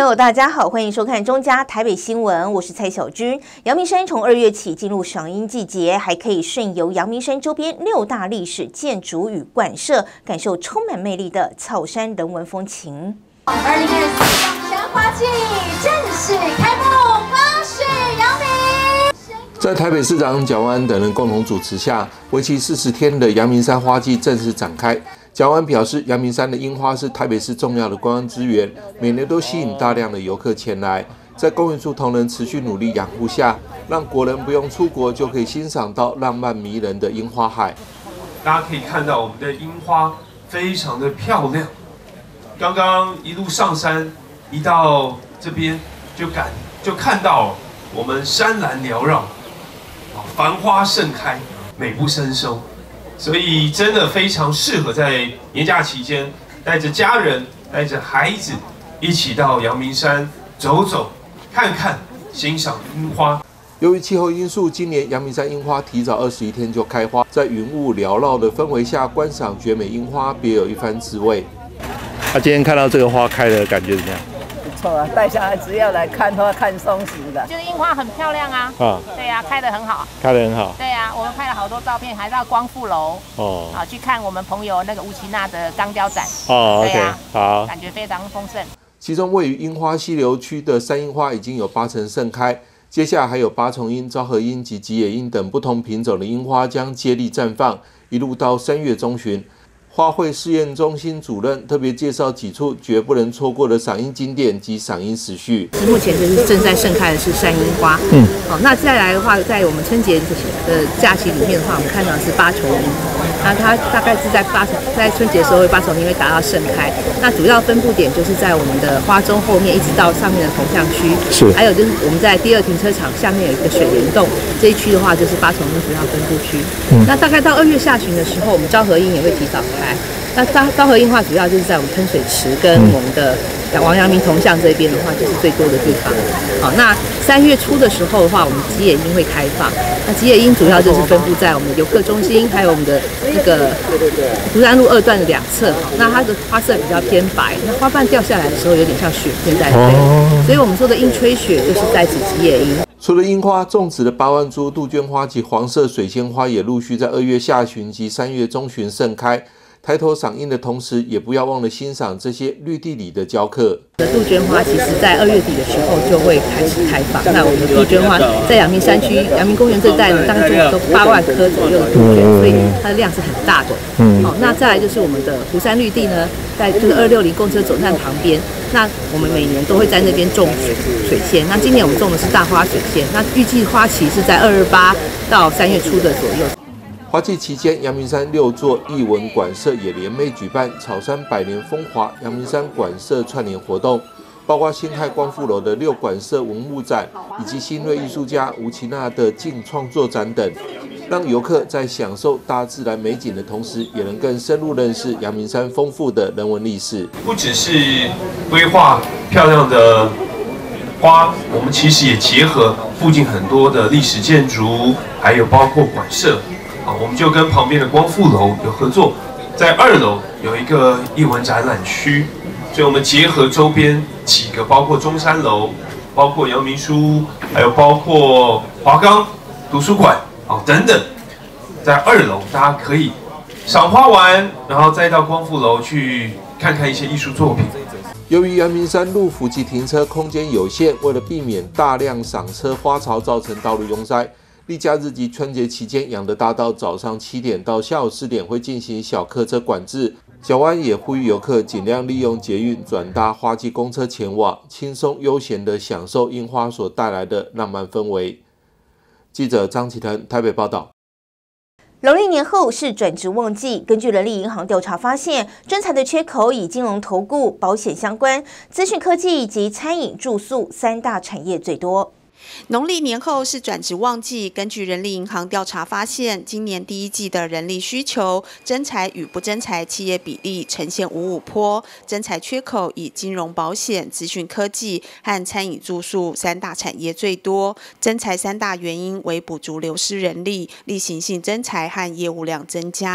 Hello， 大家好，欢迎收看中嘉台北新闻，我是蔡小君。阳明山从2月起进入赏樱季节，还可以顺游阳明山周边6大历史建筑与馆舍，感受充满魅力的草山人文风情。 2024阳山花季正式开幕，恭喜阳明！ 在台北市长蒋万安等人共同主持下，为期40天的阳明山花季正式展开。蒋万安表示，阳明山的樱花是台北市重要的观光资源，每年都吸引大量的游客前来。在公园处同仁持续努力养护下，让国人不用出国就可以欣赏到浪漫迷人的樱花海。 大家可以看到我们的樱花非常的漂亮。刚刚一路上山，一到这边就看到我们山岚缭绕，繁花盛开，美不胜收。所以真的非常适合在年假期间，带着家人、带着孩子一起到阳明山走走、看看、欣赏樱花。 由于气候因素，今年阳明山樱花提早21天就开花，在云雾缭绕的氛围下观赏绝美樱花，别有一番滋味。今天看到这个花开的感觉怎么样？ 不错啊，带小孩子要来看花、看松鼠的。 就是樱花很漂亮啊。对呀，开得很好。 开得很好。 对呀，我们拍了好多照片，还到光复楼去看我们朋友那个吴奇娜的钢雕展。 OK， 好， 感觉非常丰盛。 其中位于樱花溪流区的山樱花已经有80%盛开，接下来还有八重樱、昭和樱及吉野樱等不同品种的樱花将接力绽放，一路到3月中旬。花卉试验中心主任特别介绍几处绝不能错过的赏樱景点及赏樱时序。 目前就是正在盛开的是山樱花，好，那再来的话，在我们春节的假期里面的话，我们看到的是八重樱，那它大概是在春节的时候，八重樱会达到盛开。那主要分布点就是在我们的花中后面，一直到上面的铜像区，还有就是我们在第2停车场下面有一个水帘洞，这一区的话就是八重樱主要分布区。那大概到2月下旬的时候，我们昭和樱也会提早开。那昭和樱花主要就是在我们喷水池跟我们的王阳明铜像这边的话，就是最多的地方。好，那3月初的时候的话，我们吉野樱会开放。那吉野樱主要就是分布在我们的游客中心，还有我们的这个福山路2段的2侧。那它的花色比较偏白，那花瓣掉下来的时候有点像雪片在飞，所以我们说的樱吹雪就是在指吉野樱。 除了樱花，种植的8万株杜鹃花及黄色水仙花也陆续在2月下旬及3月中旬盛开。抬头赏樱的同时，也不要忘了欣赏这些绿地里的娇客。 杜鹃花其实在2月底的时候就会开始开放。那我们的杜鹃花在阳明山区、阳明公园这带呢，大概都8万棵左右的杜鹃，所以它的量是很大的。好，那再来就是我们的湖山绿地呢，在就是260公车总站旁边。那我们每年都会在那边种水仙。那今年我们种的是大花水仙，那预计花期是在2月8到3月初的左右。 花季期间，阳明山6座艺文馆舍也联袂举办草山百年风华阳明山馆舍串联活动，包括新泰光复楼的6馆舍文物展，以及新锐艺术家吴奇娜的镜创作展等，让游客在享受大自然美景的同时，也能更深入认识阳明山丰富的人文历史。 不只是规划漂亮的花，我们其实也结合附近很多的历史建筑，还有包括馆舍。我们就跟旁边的光复楼有合作，在2楼有一个艺文展览区，所以我们结合周边几个，包括中山楼、包括阳明书，还有包括华冈图书馆等等，在2楼大家可以赏花完，然后再到光复楼去看看一些艺术作品。 由于阳明山路幅及停车空间有限，为了避免大量赏车花潮造成道路拥塞，例假日及春节期间，养德大道早上7点到下午4点会进行小客车管制。蒋万安也呼吁游客尽量利用捷运转搭花季公车前往，轻松悠闲地享受樱花所带来的浪漫氛围。记者张启腾台北报道。 农历年后是转职旺季，根据人力银行调查发现，征才的缺口以金融投顾、保险相关、资讯科技以及餐饮、住宿3大产业最多。 农历年后是转职旺季，根据人力银行调查发现，今年第1季的人力需求，征才与不征才企业比例呈现55波，征才缺口以金融、保险、资讯科技和餐饮、住宿3大产业最多。征才3大原因为补足流失人力、例行性征才和业务量增加。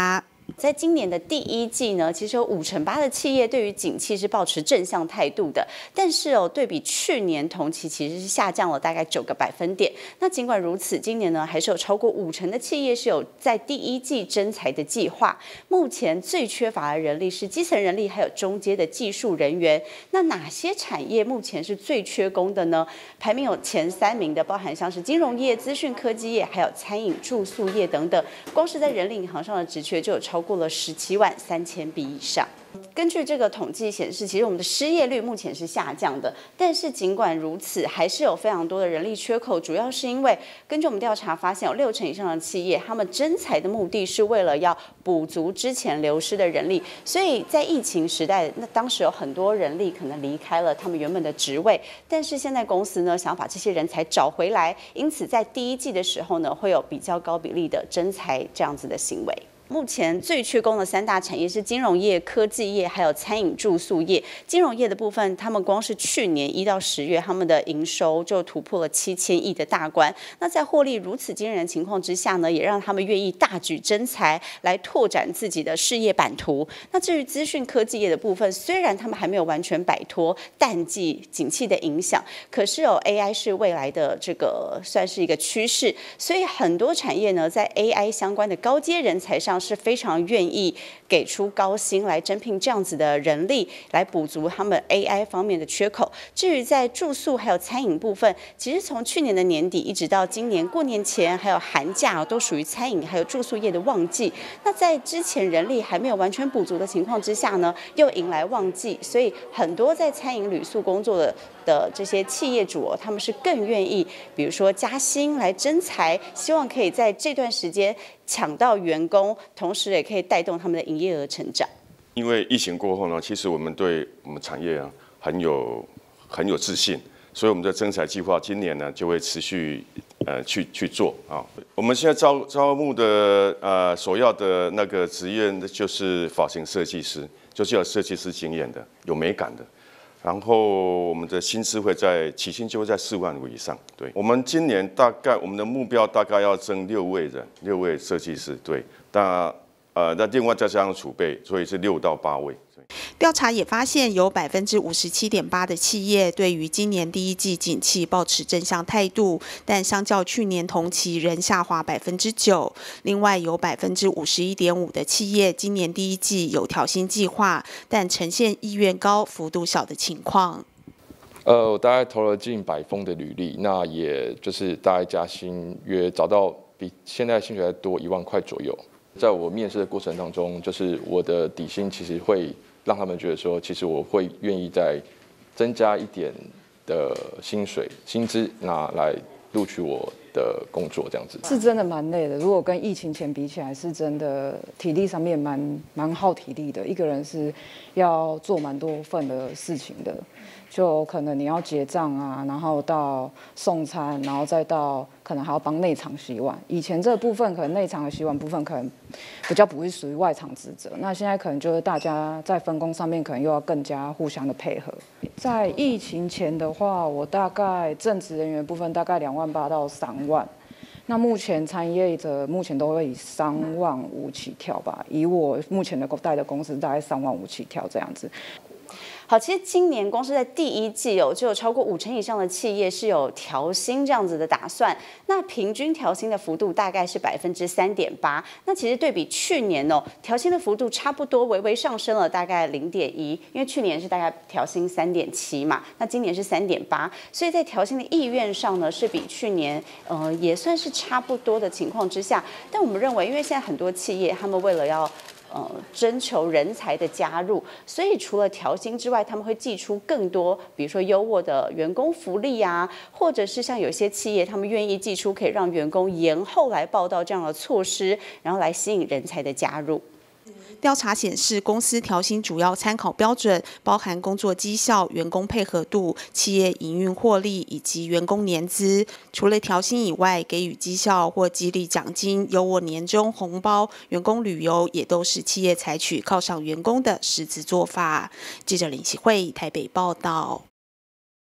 在今年的第一季呢，其实有58%的企业对于景气是抱持正向态度的，但是对比去年同期其实是下降了大概9个百分点。那尽管如此，今年呢还是有超过50%的企业是有在第一季征才的计划。目前最缺乏的人力是基层人力，还有中阶的技术人员。那哪些产业目前是最缺工的呢？排名有前3名的，包含像是金融业、资讯科技业，还有餐饮、住宿业等等。光是在人力银行上的职缺就有超过了173000笔以上。根据这个统计显示，其实我们的失业率目前是下降的，但是尽管如此，还是有非常多的人力缺口，主要是因为根据我们调查发现，有60%以上的企业，他们征才的目的是为了要补足之前流失的人力，所以在疫情时代，那当时有很多人力可能离开了他们原本的职位，但是现在公司呢想要把这些人才找回来，因此在第一季的时候呢，会有比较高比例的征才这样子的行为。目前最缺工的3大产业是金融业、科技业，还有餐饮住宿业。金融业的部分，他们光是去年1到10月，他们的营收就突破了7000亿的大关。那在获利如此惊人的情况之下呢，也让他们愿意大举征才来拓展自己的事业版图。那至于资讯科技业的部分，虽然他们还没有完全摆脱淡季景气的影响，可是AI 是未来的这个算是一个趋势，所以很多产业呢，在 AI 相关的高阶人才上是非常愿意给出高薪来征聘这样子的人力，来补足他们 AI 方面的缺口。至于在住宿还有餐饮部分，其实从去年的年底一直到今年过年前还有寒假，都属于餐饮还有住宿业的旺季。那在之前人力还没有完全补足的情况之下呢，又迎来旺季，所以很多在餐饮旅宿工作的这些企业主他们是更愿意，比如说加薪来征才，希望可以在这段时间抢到员工，同时也可以带动他们的营业额成长。 因为疫情过后呢，其实我们对我们产业很有自信，所以我们的征才计划今年呢就会持续去做啊。我们现在招募的首要的那个职业就是发型设计师，就是要设计师经验的，有美感的。然后我们的薪资起薪就会在4万5以上。对，我们今年大概我们的目标大概要征6位设计师。对，那另外再加上储备，所以是6到8位。 调查也发现，有57.8%的企业对于今年第一季景气抱持正向态度，但相较去年同期仍下滑9%。另外有51.5%的企业今年第一季有调薪计划，但呈现意愿高、幅度小的情况。 我大概投了近100封的履历，那也就是大概加薪约找到比现在薪水还多1万块左右。在我面试的过程当中，就是我的底薪其实会让他们觉得说，其实我会愿意再增加一点的薪资，拿来录取我的工作，这样子是真的蛮累的。如果跟疫情前比起来，是真的体力上面蛮耗体力的。一个人是要做蛮多份的事情的，就可能你要结账啊，然后到送餐，然后再到可能还要帮内场洗碗。以前这部分可能内场的洗碗部分可能比较不会属于外场职责，那现在可能就是大家在分工上面可能又要更加互相的配合。在疫情前的话，我大概正职人员部分大概2万8到3万。那目前餐饮业者目前都会以3万5起跳吧，以我目前的带的公司大概3万5起跳这样子。 好，其实今年光是在第一季就有超过50%以上的企业是有调薪这样子的打算，那平均调薪的幅度大概是3.8%。那其实对比去年调薪的幅度差不多微微上升了大概0.1，因为去年是大概调薪3.7嘛，那今年是3.8，所以在调薪的意愿上呢是比去年也算是差不多的情况之下，但我们认为，因为现在很多企业他们为了要征求人才的加入，所以除了调薪之外，他们会祭出更多，比如说优渥的员工福利啊，或者是像有些企业，他们愿意祭出可以让员工延后来报到这样的措施，然后来吸引人才的加入。 调查显示，公司调薪主要参考标准包含工作绩效、员工配合度、企业营运获利以及员工年资。除了调薪以外，给予绩效或激励奖金、优渥年终红包、员工旅游，也都是企业采取犒赏员工的实质做法。记者林启慧台北报道。 2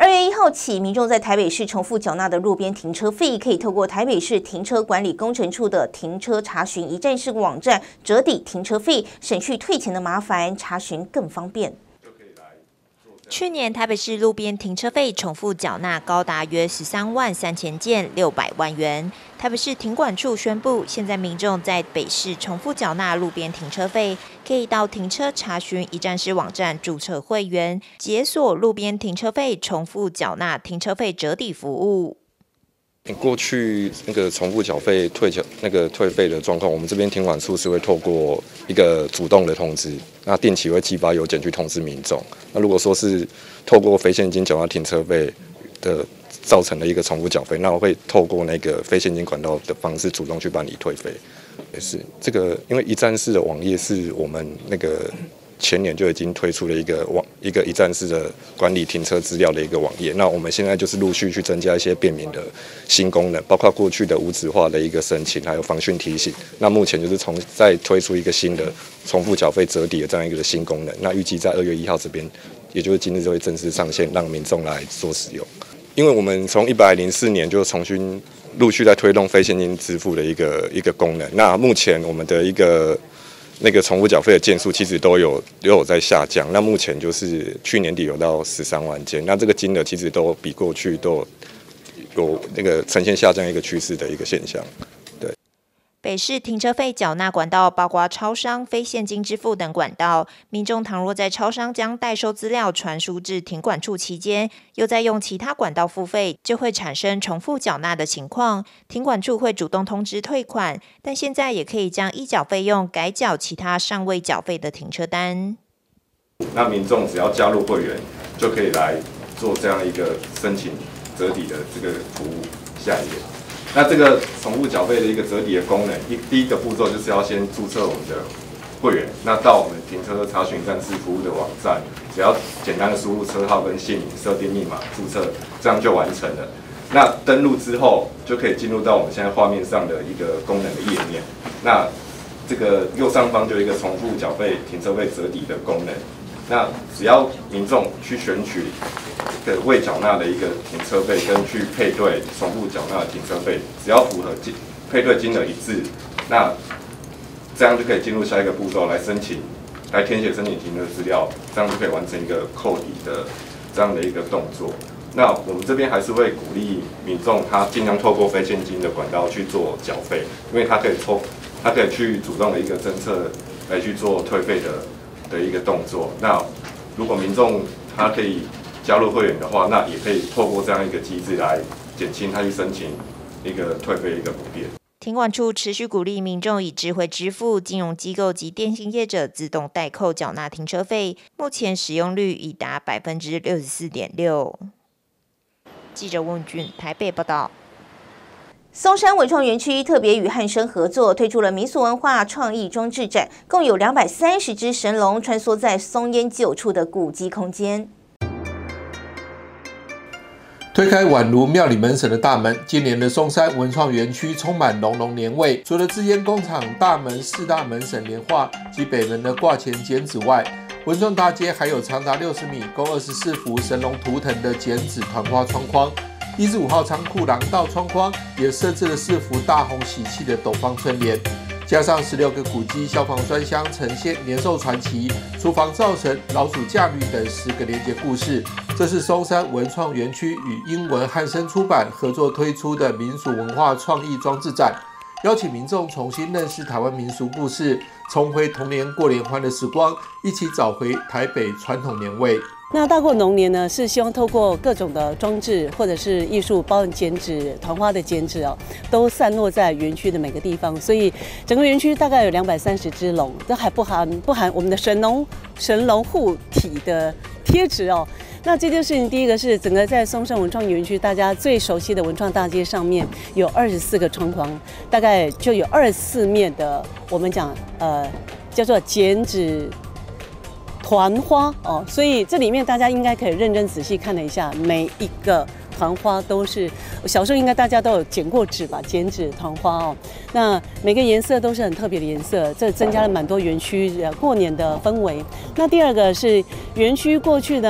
2月1号起，民众在台北市重复缴纳的路边停车费，可以透过台北市停车管理工程处的停车查询一站式网站折抵停车费，省去退钱的麻烦，查询更方便。 去年台北市路边停车费重复缴纳高达约13万3000件，600万元。台北市停管处宣布，现在民众在北市重复缴纳路边停车费，可以到停车查询一站式网站注册会员，解锁路边停车费重复缴纳停车费折抵服务。 过去那个重复缴费退费的状况，我们这边停管处是会透过一个主动的通知，那定期会寄发邮件去通知民众。那如果说是透过非现金缴纳停车费的造成的一个重复缴费，那我会透过那个非现金管道的方式主动去办理退费。也是这个，因为一站式的网页是我们那个前年就已经推出了一个一站式的管理停车资料的一个网页，那我们现在就是陆续去增加一些便民的新功能，包括过去的无纸化的一个申请，还有防汛提醒。那目前就是再推出一个新的重复缴费折抵的这样一个新功能，那预计在2月1号这边，也就是今日就会正式上线，让民众来做使用。因为我们从104年就重新陆续在推动非现金支付的一个功能，那目前我们的那个重复缴费的件数其实都有在下降，那目前就是去年底有到13万件，那这个金额其实都比过去都有那个呈现下降一个趋势的一个现象。对， 北市停车费缴纳管道包括超商、非现金支付等管道，民众倘若在超商将代收资料传输至停管处期间，又在用其他管道付费，就会产生重复缴纳的情况。停管处会主动通知退款，但现在也可以将已缴费用改缴其他尚未缴费的停车单。 那民众只要加入会员，就可以来做这样一个申请折抵的这个服务。下一页。那这个重复缴费的一个折抵的功能，第一个步骤就是要先注册我们的会员，那到我们停车查询站式服务的网站，只要简单的输入车号跟姓名、设定密码注册，这样就完成了。那登录之后，就可以进入到我们现在画面上的一个功能的页面。那这个右上方就有一个重复缴费停车费折抵的功能。那只要民众去选取这个未缴纳的一个停车费，跟去配对重复缴纳的停车费，只要符合配对金额一致，那这样就可以进入下一个步骤来填写申请停车资料，这样就可以完成一个扣抵的这样的一个动作。那我们这边还是会鼓励民众他尽量透过非现金的管道去做缴费，因为他可以去主动的一个侦测来去做退费的一个动作。那如果民众他可以加入会员的话，那也可以透过这样一个机制来减轻他去申请一个退费一个不便。 停管处持续鼓励民众以智慧支付、金融机构及电信业者自动代扣缴纳停车费，目前使用率已达64.6%。记者温俊台北报道。 松山文创园区特别与汉声合作，推出了民俗文化创意装置展，共有230只神龙穿梭在松烟旧处的古迹空间。 推开宛如庙里门神的大门，今年的松山文创园区充满浓浓年味。除了制烟工厂大门4大门神年画及北门的挂钱剪纸外，文创大街还有长达60米、共24幅神龙图腾的剪纸团花窗框。1至5号仓库廊道窗框也设置了4幅大红喜气的斗方春联，加上16个古迹、消防专箱呈现年兽传奇、厨房灶神、老鼠驾驭等10个连结故事。这是松山文创园区与英文汉声出版合作推出的民俗文化创意装置展，邀请民众重新认识台湾民俗故事，重回童年过联欢的时光，一起找回台北传统年味。 那大过龙年呢，是希望透过各种的装置或者是艺术，包含剪纸、团花的剪纸都散落在园区的每个地方。所以整个园区大概有230只龙，这还不含我们的神龙护体的贴纸哦。那这件事情，第一个是整个在松山文创园区大家最熟悉的文创大街上面有24个窗框，大概就有24面的我们讲叫做剪纸团花哦，所以这里面大家应该可以认真仔细看了一下，每一个团花都是小时候应该大家都有剪过纸吧，剪纸团花哦。那每个颜色都是很特别的颜色，这增加了蛮多园区过年的氛围。那第二个是园区过去呢，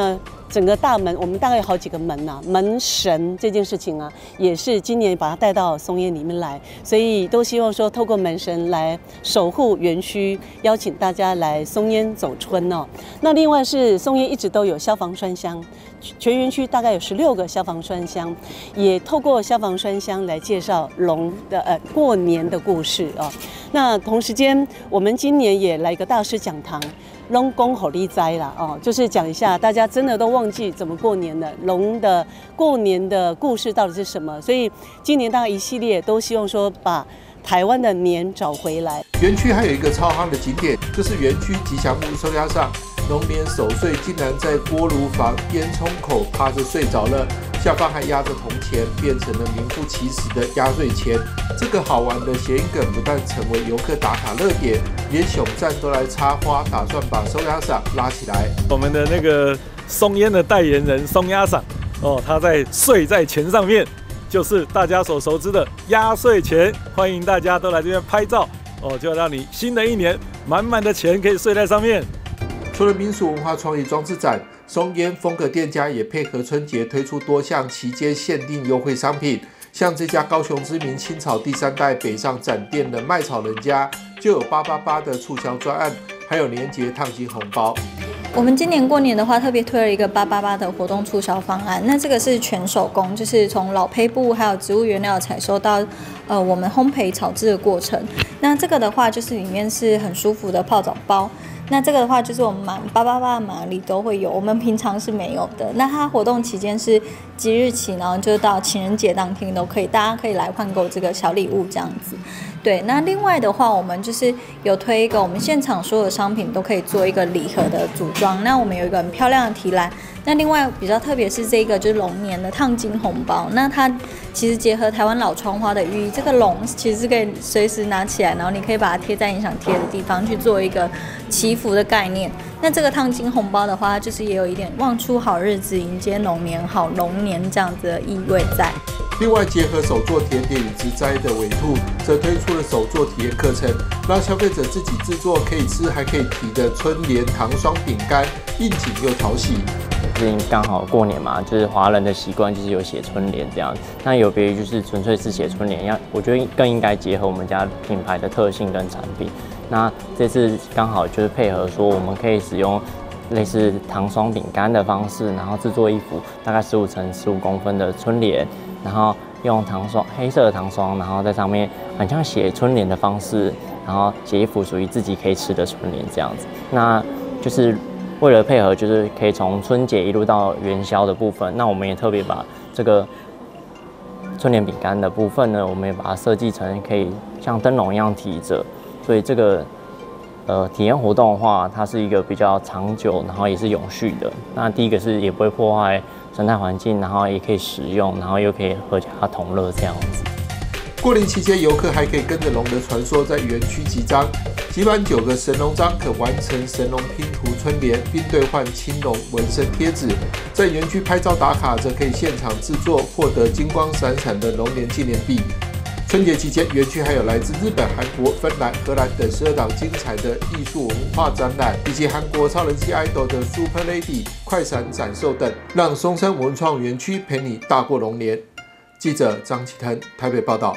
整个大门，我们大概有好几个门呐、门神这件事情啊，也是今年把它带到松烟里面来，所以都希望说透过门神来守护园区，邀请大家来松烟走春哦。那另外是松烟一直都有消防栓箱，全园区大概有16个消防栓箱，也透过消防栓箱来介绍龙的过年的故事哦。那同时间，我们今年也来一个大师讲堂。龙公吼力哉啦哦，就是讲一下大家真的都忘记怎么过年了，龙的过年的故事到底是什么？所以今年大概一系列都希望说把台湾的年找回来。 园区还有一个超夯的景点，就是园区吉祥物收押上，龙年守岁竟然在锅炉房烟囱口趴着睡着了，下方还压着铜钱，变成了名副其实的压岁钱。这个好玩的谐音梗不但成为游客打卡热点，连熊站都来插花，打算把收押赏拉起来。 我们的那个松烟的代言人松押赏哦，他在睡在钱上面，就是大家所熟知的压岁钱。欢迎大家都来这边拍照哦，就让你新的一年满满的钱可以睡在上面。 除了民俗文化创意装置展，松烟风格店家也配合春节推出多项期间限定优惠商品。像这家高雄知名青草第3代北上展店的麦草人家，就有888的促销专案，还有年节烫金红包。 我们今年过年的话，特别推了一个888的活动促销方案。那这个是全手工，就是从老胚布还有植物原料采收到我们烘焙炒制的过程。那这个的话，就是里面是很舒服的泡澡包。那这个的话，就是我们满888码里都会有，我们平常是没有的。那它活动期间是即日起，然后就到情人节当天都可以，大家可以来换购这个小礼物这样子。对，那另外的话，我们就是有推一个，我们现场所有的商品都可以做一个礼盒的组装。那我们有一个很漂亮的提篮。那另外比较特别是这个就是龙年的烫金红包，那它其实结合台湾老窗花的寓意，这个龙其实是可以随时拿起来，然后你可以把它贴在你想贴的地方去做一个祈福的概念。那这个烫金红包的话，它就是也有一点望出好日子，迎接龙年好龙年这样子的意味在。 另外，结合手作甜点与植栽的尾兔，则推出了手作体验课程，让消费者自己制作可以吃还可以提的春联糖霜饼干，应景又讨喜。 最近刚好过年嘛，就是华人的习惯就是有写春联这样子，那有别于就是纯粹是写春联，我觉得更应该结合我们家品牌的特性跟产品。那这次刚好就是配合说，我们可以使用类似糖霜饼干的方式，然后制作一幅大概15乘15公分的春联，然后用糖霜黑色的糖霜，然后在上面很像写春联的方式，然后写一幅属于自己可以吃的春联这样子。那就是为了配合，就是可以从春节一路到元宵的部分，那我们也特别把这个春联饼干的部分呢，我们也把它设计成可以像灯笼一样提着，所以这个体验活动的话，它是一个比较长久，然后也是永续的。那第一个是也不会破坏生态环境，然后也可以食用，然后又可以合家同乐这样子。 过年期间，游客还可以跟着龙的传说在园区集章，集满9个神龙章可完成神龙拼图春联，并兑换青龙纹身贴纸。在园区拍照打卡，则可以现场制作，获得金光闪闪的龙年纪念币。春节期间，园区还有来自日本、韩国、芬兰、荷兰等12档精彩的艺术文化展览，以及韩国超人气 idol 的 Super Lady 快闪展售等，让松山文创园区陪你大过龙年。记者张启腾台北报道。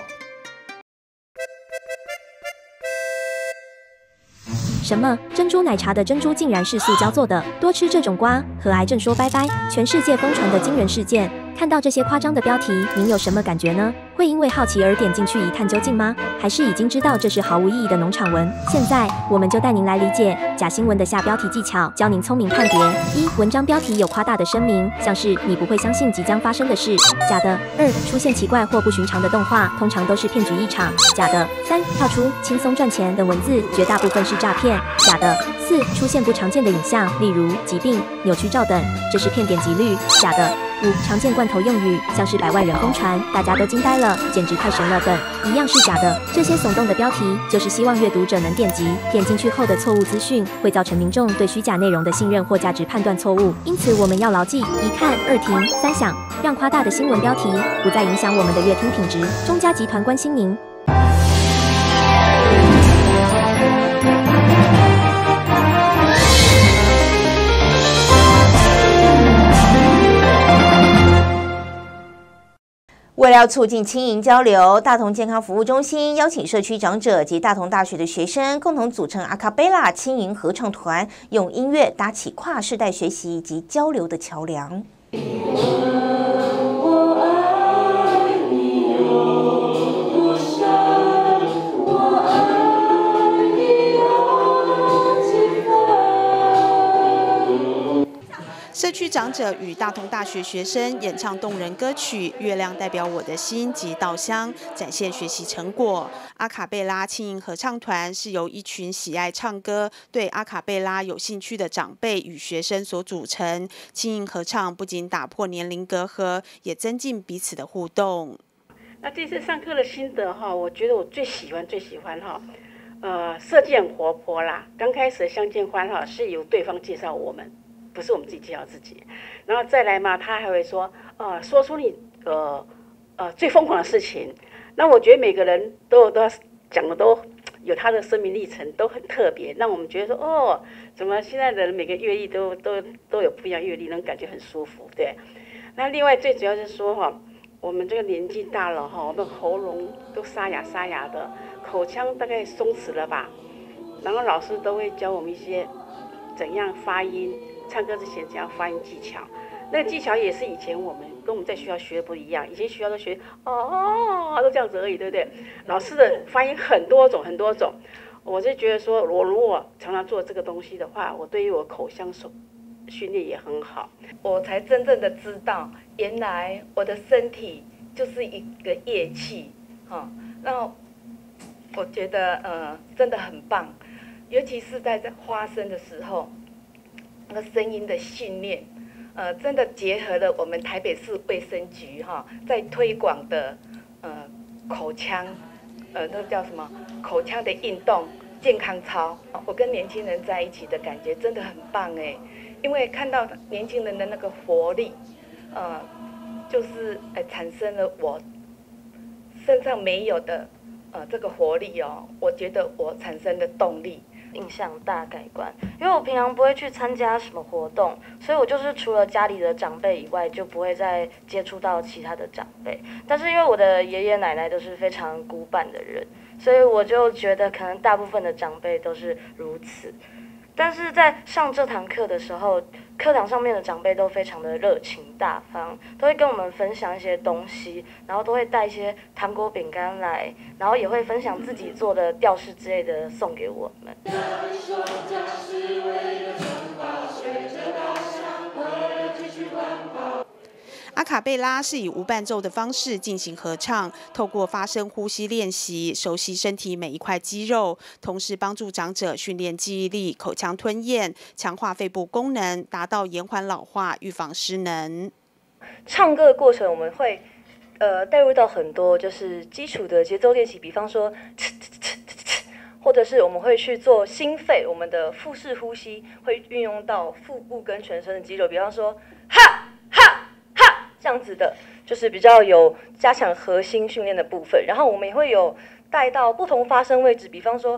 什么？珍珠奶茶的珍珠竟然是塑胶做的？多吃这种瓜，和癌症说拜拜！全世界疯传的惊人事件，看到这些夸张的标题，您有什么感觉呢？会因为好奇而点进去一探究竟吗？还是已经知道这是毫无意义的农场文？现在我们就带您来理解假新闻的下标题技巧，教您聪明判别。1. 文章标题有夸大的声明，像是你不会相信即将发生的事，假的。2. 出现奇怪或不寻常的动画，通常都是骗局一场，假的。3. 跳出轻松赚钱等文字，绝大部分是诈骗，假的。4. 出现不常见的影像，例如疾病、扭曲照等，这是骗点击率，假的。5. 常见罐头用语，像是100万人疯传，大家都惊呆了，简直太神了等，一样是假的。这些耸动的标题，就是希望阅读者能点击，点进去后的错误资讯，会造成民众对虚假内容的信任或价值判断错误。因此，我们要牢记：1看、2听、3想，让夸大的新闻标题不再影响我们的阅听品质。中嘉集团关心您。 了要促进青银交流，大同健康服务中心邀请社区长者及大同大学的学生共同组成阿卡贝拉青银合唱团，用音乐搭起跨世代学习及交流的桥梁。 社区长者与大同大学学生演唱动人歌曲《月亮代表我的心》及《稻香》，展现学习成果。阿卡贝拉青银合唱团是由一群喜爱唱歌、对阿卡贝拉有兴趣的长辈与学生所组成。青银合唱不仅打破年龄隔阂，也增进彼此的互动。 那这次上课的心得哈，我觉得我最喜欢哈，设计很活泼啦。刚开始的相见欢哈是由对方介绍我们。不是我们自己介绍自己，然后再来嘛，他还会说，说出你最疯狂的事情。那我觉得每个人都讲的都有他的生命历程，都很特别，让我们觉得说，怎么现在的人每个阅历都有不一样阅历，能感觉很舒服，对。那另外最主要是说哈，我们这个年纪大了哈，我们喉咙都沙哑的，口腔大概松弛了吧，然后老师都会教我们一些怎样发音。唱歌之前怎样发音技巧，那个技巧也是以前我们在学校学的不一样，以前学校都学都这样子而已，对不对？老师的发音很多种，我就觉得说，我如果常常做这个东西的话，我对于我口腔训练也很好。 我才真正的知道，原来我的身体就是一个乐器，那我觉得真的很棒，尤其是在发声的时候。那个声音的训练，真的结合了我们台北市卫生局在推广的口腔，那叫什么口腔的运动健康操。我跟年轻人在一起的感觉真的很棒哎，因为看到年轻人的那个活力，就是产生了我身上没有的这个活力哦，我觉得我产生的动力。 印象大改观，因为我平常不会去参加什么活动，所以我就是除了家里的长辈以外，就不会再接触到其他的长辈。但是因为我的爷爷奶奶都是非常古板的人，所以我就觉得可能大部分的长辈都是如此。但是在上这堂课的时候，课堂上面的长辈都非常的热情大方，都会跟我们分享一些东西，然后都会带一些糖果饼干来，然后也会分享自己做的吊饰之类的送给我们。 阿卡贝拉是以无伴奏的方式进行合唱，透过发声呼吸练习，熟悉身体每一块肌肉，同时帮助长者训练记忆力、口腔吞咽，强化肺部功能，达到延缓老化、预防失能。 唱歌的过程，我们会带入到很多就是基础的节奏练习，比方说或者是我们会去做心肺，我们的腹式呼吸会运用到腹部跟全身的肌肉，比方说哈哈哈这样子的，就是比较有加强核心训练的部分。然后我们也会有带到不同发声位置，比方说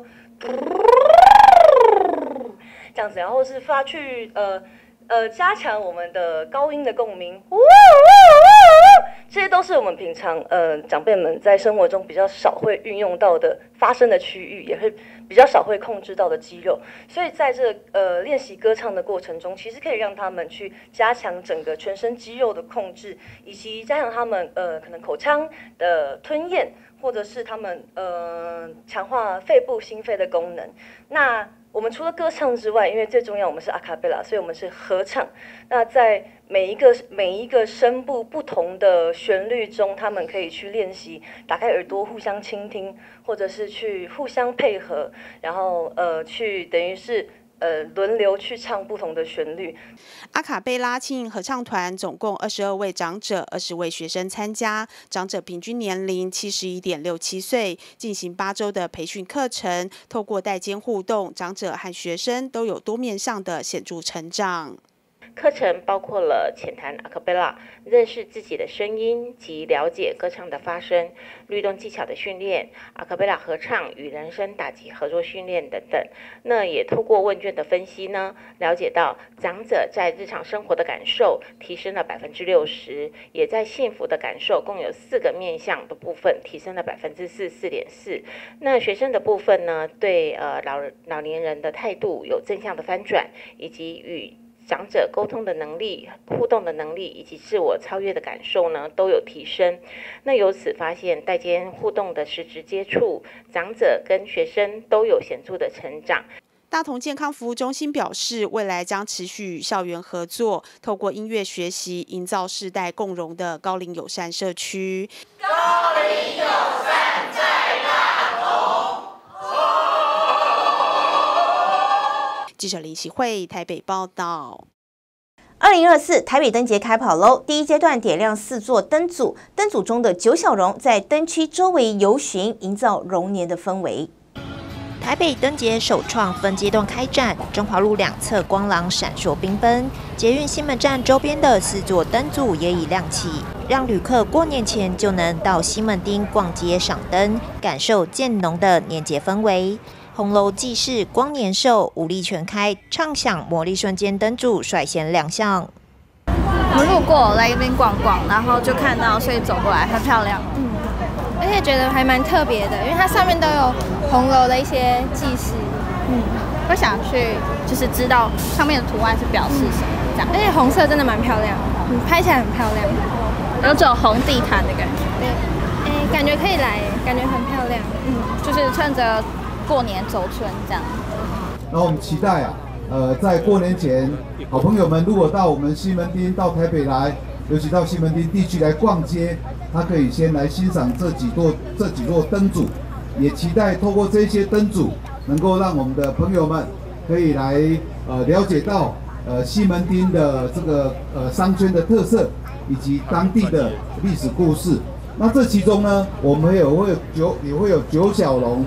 这样子，然后是发去加强我们的高音的共鸣，这些都是我们平常长辈们在生活中比较少会运用到的发声的区域，也会比较少会控制到的肌肉。所以在这练习歌唱的过程中，其实可以让他们去加强整个全身肌肉的控制，以及加强他们可能口腔的吞咽，或者是他们强化肺部心肺的功能。那我们除了歌唱之外，因为最重要我们是阿卡贝拉，所以我们是合唱。那在每一个声部不同的旋律中，他们可以去练习，打开耳朵互相倾听，或者是去互相配合，然后去等于是轮流去唱不同的旋律。 阿卡贝拉轻盈合唱团总共22位长者、20位学生参加，长者平均年龄71.67岁，进行8周的培训课程，透过代间互动，长者和学生都有多面向的显著成长。 课程包括了浅谈阿卡贝拉，认识自己的声音及了解歌唱的发声、律动技巧的训练、阿卡贝拉合唱与人声打击合作训练等等。那也透过问卷的分析呢，了解到长者在日常生活的感受提升了60%，也在幸福的感受共有4个面向的部分提升了4.4%。那学生的部分呢，对老年人的态度有正向的翻转，以及与长者沟通的能力、互动的能力以及自我超越的感受呢，都有提升。那由此发现，代间互动的实质接触，长者跟学生都有显著的成长。 大同健康服务中心表示，未来将持续与校园合作，透过音乐学习，营造世代共融的高龄友善社区。 高龄友善在大同。 记者林喜慧台北报道。 2024台北灯节开跑喽！第一阶段点亮4座灯组，灯组中的9小龙在灯区周围游巡，营造龙年的氛围。 台北灯节首创分阶段开展，中华路两侧光廊闪烁缤纷，捷运西门站周边的4座灯组也已亮起，让旅客过年前就能到西门町逛街赏灯，感受渐浓的年节氛围。红楼祭祀光年寿武力全开，畅享魔力瞬间灯组率先亮相。 我们路过来这边逛逛，然后就看到，所以走过来很漂亮。而且觉得还蛮特别的，因为它上面都有红楼的一些祭祀。会想去就是知道上面的图案是表示什么这样。而且红色真的蛮漂亮，拍起来很漂亮，有种红地毯的感觉。对，感觉可以来，感觉很漂亮。就是趁着过年走春这样。 然后我们期待在过年前，好朋友们如果到我们西门町、到台北来，尤其到西门町地区来逛街，他可以先来欣赏这几座灯组，也期待透过这些灯组，能够让我们的朋友们可以来了解到西门町的这个商圈的特色，以及当地的历史故事。那这其中呢，我们也会有9小龙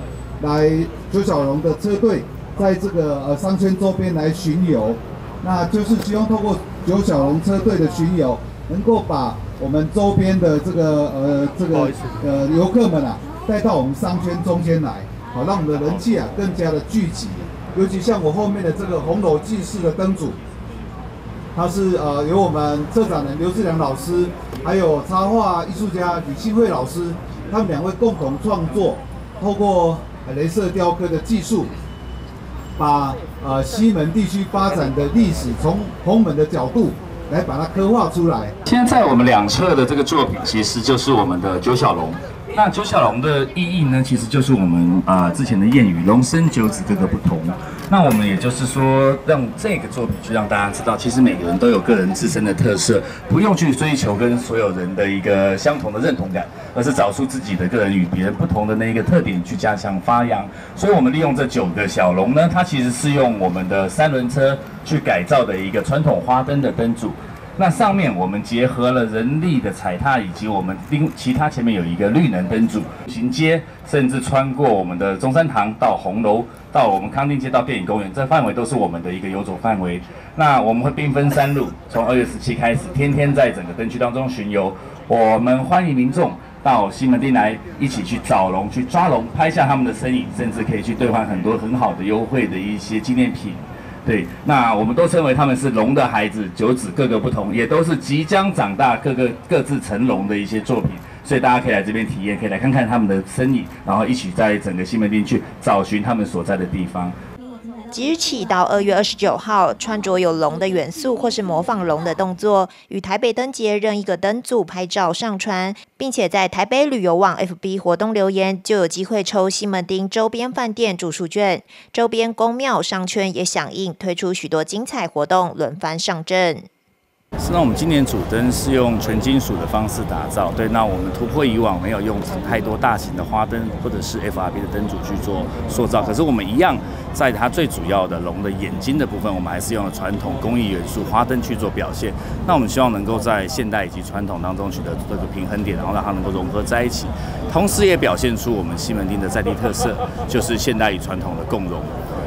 9小龙的车队在这个商圈周边来巡游，那就是希望透过9小龙车队的巡游，能够把我们周边的这个游客们带到我们商圈中间来，好让我们的人气更加的聚集。尤其像我后面的这个红楼祭祀的灯组，它是由我们策展人刘志良老师，还有插画艺术家李庆慧老师，他们2位共同创作，透过雷射雕刻的技术，把西门地区发展的历史从红门的角度来把它刻画出来。 现在在我们两侧的这个作品，其实就是我们的9小龙。那9小龙的意义呢，其实就是我们之前的谚语“龙生9子，各个不同”。那我们也就是说，让这个作品去让大家知道，其实每个人都有个人自身的特色，不用去追求跟所有人的一个相同的认同感，而是找出自己的个人与别人不同的那一个特点去加强发扬。所以我们利用这9个小龙呢，它其实是用我们的3轮车去改造的一个传统花灯的灯组。那上面我们结合了人力的踩踏，以及我们其他前面有一个绿能灯组行街，甚至穿过我们的中山堂到红楼，到我们康定街到电影公园，这范围都是我们的一个游走范围。那我们会兵分3路，从2月17开始，天天在整个灯区当中巡游。我们欢迎民众到西门町来，一起去找龙、去抓龙，拍下他们的身影，甚至可以去兑换很多很好的优惠的一些纪念品。对，那我们都称为他们是龙的孩子，9子各个不同，也都是即将长大、各自成龙的一些作品，所以大家可以来这边体验，可以来看看他们的身影，然后一起在整个西门町去找寻他们所在的地方。 即日起到2月29号，穿着有龙的元素或是模仿龙的动作，与台北灯节任一个灯组拍照上传，并且在台北旅游网 FB 活动留言，就有机会抽西门町周边饭店住宿券。周边宫庙商圈也响应，推出许多精彩活动，轮番上阵。 那我们今年主灯是用全金属的方式打造，对，那我们突破以往没有用太多大型的花灯或者是 FRP 的灯组去做塑造，可是我们一样在它最主要的龙的眼睛的部分，我们还是用了传统工艺元素花灯去做表现。那我们希望能够在现代以及传统当中取得这个平衡点，然后让它能够融合在一起，同时也表现出我们西门町的在地特色，就是现代与传统的共融。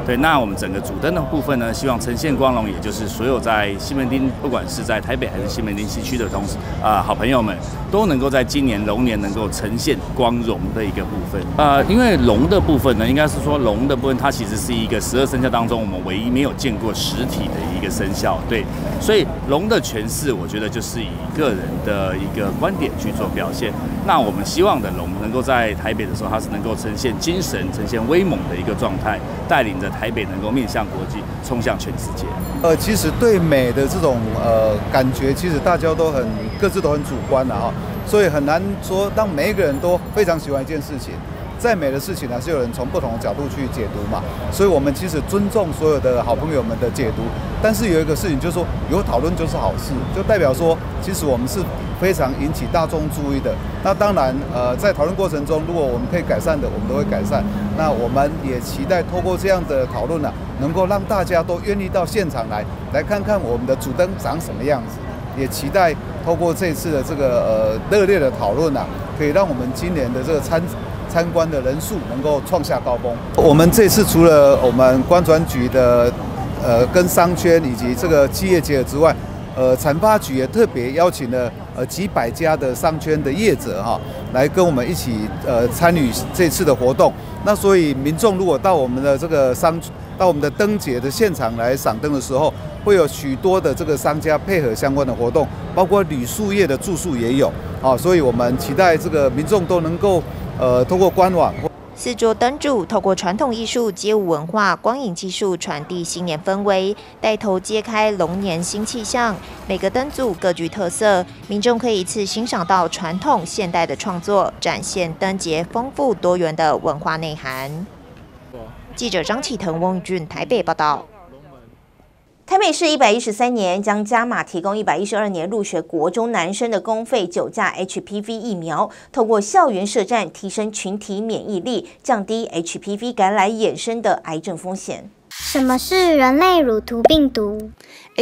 对，那我们整个主灯的部分呢，希望呈现光荣，也就是所有在西门町，不管是在台北还是西门町西区的好朋友们，都能够在今年龙年能够呈现光荣的一个部分。因为龙的部分呢，应该是说龙的部分，它其实是一个12生肖当中我们唯一没有见过实体的一个生肖，对，所以龙的诠释，我觉得就是以个人的一个观点去做表现。那我们希望的龙能够在台北的时候，它是能够呈现精神、呈现威猛的一个状态，带领着台北能够面向国际，冲向全世界。 其实对美的这种感觉，其实大家都各自都很主观的哈，所以很难说让每一个人都非常喜欢一件事情。再美的事情还是有人从不同的角度去解读嘛，所以我们其实尊重所有的好朋友们的解读，但是有一个事情就是说，有讨论就是好事，就代表说，其实我们是非常引起大众注意的。那当然，在讨论过程中，如果我们可以改善的，我们都会改善。那我们也期待透过这样的讨论呢，能够让大家都愿意到现场来看看我们的主灯长什么样子。也期待透过这次的这个热烈的讨论啊，可以让我们今年的这个参观的人数能够创下高峰。我们这次除了我们观传局的跟商圈以及这个企业结合之外，产发局也特别邀请了几百家的商圈的业者哈，来跟我们一起参与这次的活动。那所以民众如果到我们的这个到我们的灯节的现场来赏灯的时候，会有许多的这个商家配合相关的活动，包括旅宿业的住宿也有啊，所以我们期待这个民众都能够通过官网。 4座灯柱透过传统艺术、街舞文化、光影技术传递新年氛围，带头揭开龙年新气象。每个灯组各具特色，民众可以一次欣赏到传统、现代的创作，展现灯节丰富多元的文化内涵。记者张启腾、翁宇俊台北报道。 台北市113年将加码提供112年入学国中男生的公费9价 HPV 疫苗，透过校园设站提升群体免疫力，降低 HPV 感染衍生的癌症风险。 什么是人类乳突病毒？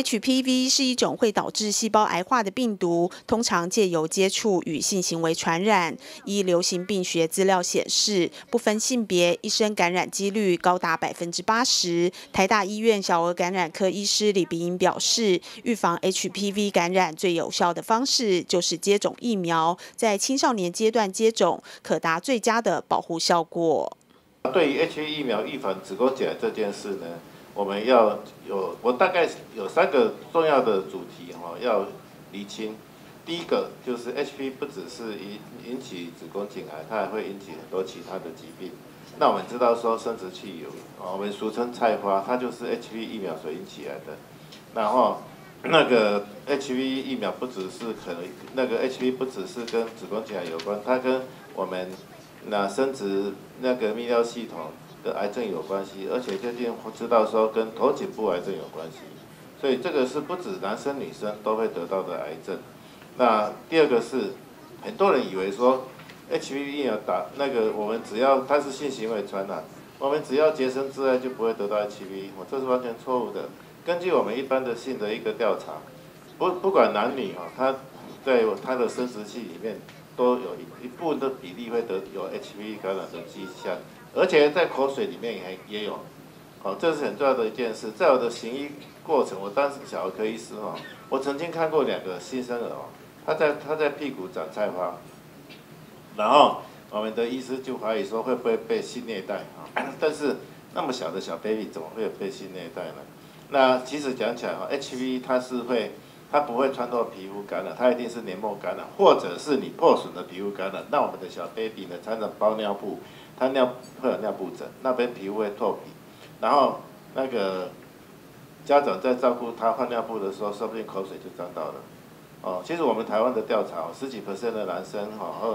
HPV 是一种会导致细胞癌化的病毒，通常借由接触与性行为传染。依流行病学资料显示，不分性别，一生感染几率高达80%。台大医院小儿感染科医师李鼻英表示，预防 HPV 感染最有效的方式就是接种疫苗，在青少年阶段接种，可达最佳的保护效果。 对于 HPV 疫苗预防子宫颈癌这件事呢，我们我大概有3个重要的主题要厘清。第一个就是 HPV 不只是引起子宫颈癌，它还会引起很多其他的疾病。那我们知道说生殖器瘤，我们俗称菜花，它就是 HPV 疫苗所引起来的。然后那个 HPV 疫苗不只是HPV 不只是跟子宫颈癌有关，它跟我们生殖泌尿系统的癌症有关系，而且最近知道说跟头颈部癌症有关系，所以这个是不止男生女生都会得到的癌症。那第二个是很多人以为说 HPV 疫苗打我们只要它是性行为传染，我们只要洁身自爱就不会得到 HPV， 这是完全错误的。根据我们一般的性的一个调查，不管男女他在他的生殖器里面都有一部分的比例会有 HPV 感染的迹象，而且在口水里面也有，这是很重要的一件事。在我的行医过程，我当时小儿科医师我曾经看过2个新生儿他在屁股长菜花，然后我们的医师就怀疑说会不会被性虐待但是那么小的小 baby 怎么会被性虐待呢？那其实讲起来HPV 它不会穿透皮肤感染，它一定是黏膜感染，或者是你破损的皮肤感染。那我们的小 baby 呢，常常包尿布，它会有尿布疹，那边皮肤会脱皮，然后家长在照顾他换尿布的时候，说不定口水就沾到了。其实我们台湾的调查，10几%的男生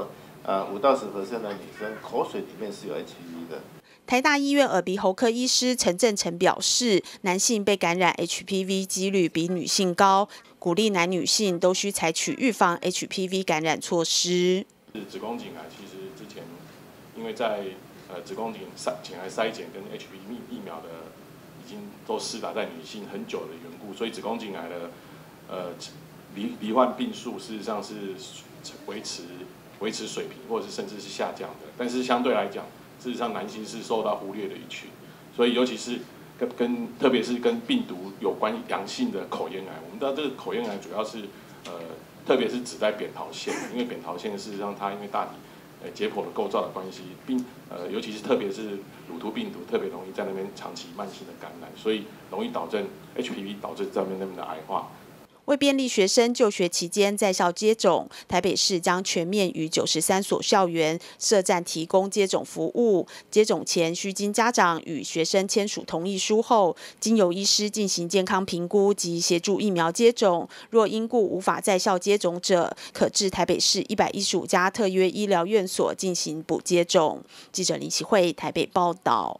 5到10%的女生口水里面是有 HPV 的。 台大医院耳鼻喉科医师陈正成表示，男性被感染 HPV 几率比女性高，鼓励男女性都需采取预防 HPV 感染措施。 子宫颈癌其实之前因为在子宫颈癌筛检跟 HPV 疫苗的已经都施打在女性很久的缘故，所以子宫颈癌的罹患病数事实上是维持水平，或者是甚至是下降的。但是相对来讲，事实上男性是受到忽略的一群，所以尤其是特别是跟病毒有关阳性的口咽癌。我们知道这个口咽癌主要是特别是指在扁桃腺，因为扁桃腺事实上它因为大体解剖的构造的关系，尤其是特别是乳突病毒特别容易在那边长期慢性的感染，所以容易导致 HPV 导致那边的癌化。 为便利学生就学期间在校接种，台北市将全面于93所校园设站提供接种服务。接种前需经家长与学生签署同意书后，经由医师进行健康评估及协助疫苗接种。若因故无法在校接种者，可至台北市115家特约医疗院所进行补接种。记者林启慧台北报道。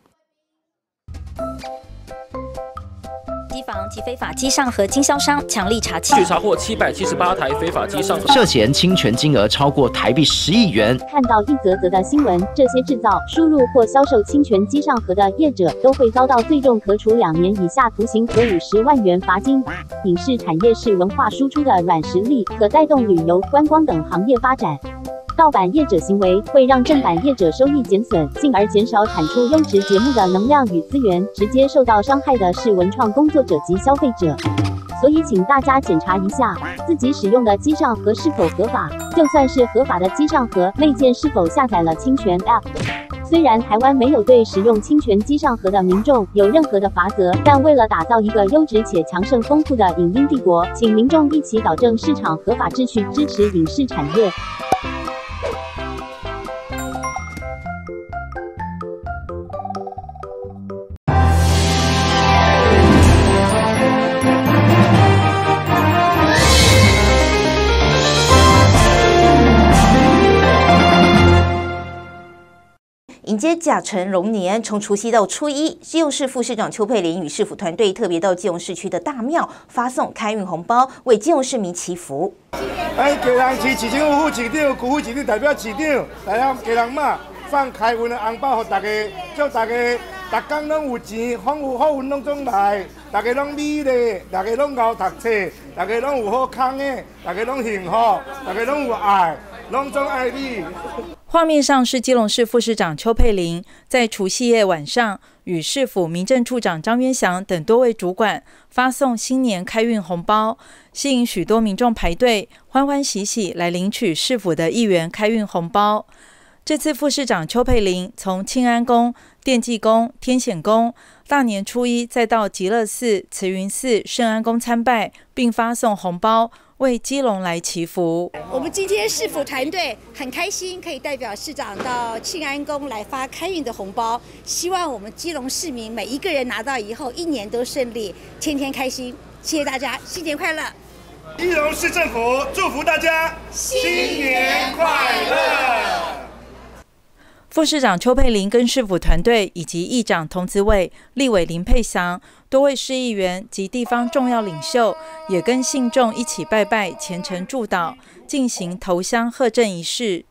机房及非法机上盒经销商强力查缉， 据查获778台非法机上盒， 涉嫌侵权金额超过台币10亿元。 看到一则则的新闻，这些制造、输入或销售侵权机上盒的业者都会遭到最重可处2年以下徒刑和50万元罚金。影视产业是文化输出的软实力，可带动旅游、观光等行业发展。盗版业者行为会让正版业者收益减损，进而减少产出优质节目的能量与资源，直接受到伤害的是文创工作者及消费者。所以请大家检查一下自己使用的机上盒是否合法，就算是合法的机上盒，内建是否下载了侵权 App。虽然台湾没有对使用侵权机上盒的民众有任何的罚则，但为了打造一个优质且强盛丰富的影音帝国，请民众一起导正市场合法秩序，支持影视产业。 迎接甲辰龙年，从除夕到初一，基隆市副市长邱佩玲与市府团队特别到基隆市区的大庙发送开运红包，为基隆市民祈福。 咱基隆市市政府副市长、区副市长代表市长来向基隆嘛放开运的红包，给大家，祝大家逐天拢有钱，丰富好运拢总来，大家拢美丽，大家拢熬读册，大家拢有好康的，大家拢幸福，大家拢有爱，拢总爱你。 画面上是基隆市副市长邱佩玲在除夕夜晚上与市府民政处长张渊祥等多位主管发送新年开运红包，吸引许多民众排队欢欢喜喜来领取市府的1元开运红包。这次副市长邱佩玲从庆安宫、奠济宫、天显宫，大年初一再到极乐寺、慈云寺、圣安宫参拜，并发送红包，为基隆来祈福。 我们今天市府团队很开心，可以代表市长到庆安宫来发开运的红包，希望我们基隆市民每一个人拿到以后，1年都顺利，天天开心。谢谢大家，新年快乐！ 基隆市政府祝福大家新年快乐。 副市长邱佩玲跟市府团队以及议长童子伟、立委林佩祥、多位市议员及地方重要领袖，也跟信众一起拜拜、虔诚祝祷，进行头香贺正仪式。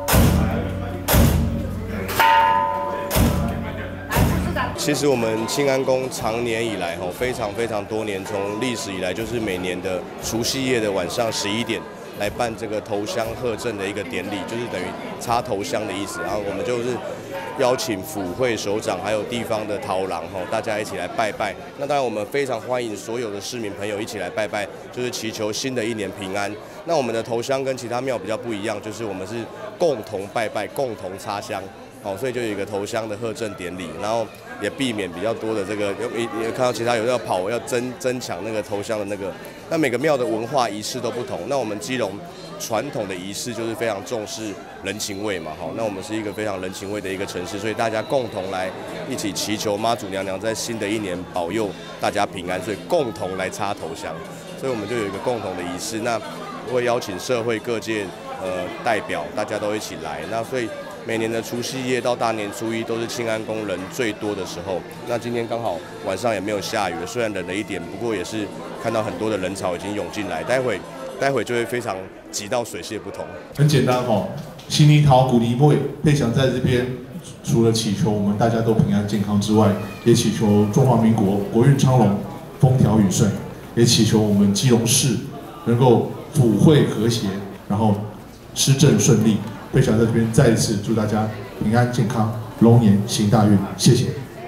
其实我们庆安宫长年以来非常多年，从历史以来就是每年的除夕夜的晚上11点。来办这个头香贺正的一个典礼，就是等于插头香的意思。然后我们就是邀请府会首长还有地方的头人大家一起来拜拜。那当然我们非常欢迎所有的市民朋友一起来拜拜，就是祈求新的1年平安。那我们的头香跟其他庙比较不一样，就是我们是共同拜拜、共同插香，所以就有一个头香的贺正典礼，然后也避免比较多的这个，也看到其他有要跑要争抢那个头香的那个。那每个庙的文化仪式都不同，那我们基隆传统的仪式就是非常重视人情味嘛，那我们是一个非常人情味的一个城市，所以大家共同来一起祈求妈祖娘娘在新的1年保佑大家平安，所以共同来插头香，所以我们就有一个共同的仪式，那会邀请社会各界代表，大家都一起来，那所以每年的除夕夜到大年初一都是庆安宫人最多的时候。那今天刚好晚上也没有下雨，虽然冷了一点，不过也是看到很多的人潮已经涌进来，待会就会非常挤到水泄不通。 很简单新年桃古梨味，佩祥在这边除了祈求我们大家都平安健康之外，也祈求中华民国国运昌隆、风调雨顺，也祈求我们基隆市能够府会和谐，然后施政顺利。佩祥在这边再一次祝大家平安健康，龙年行大运，谢谢。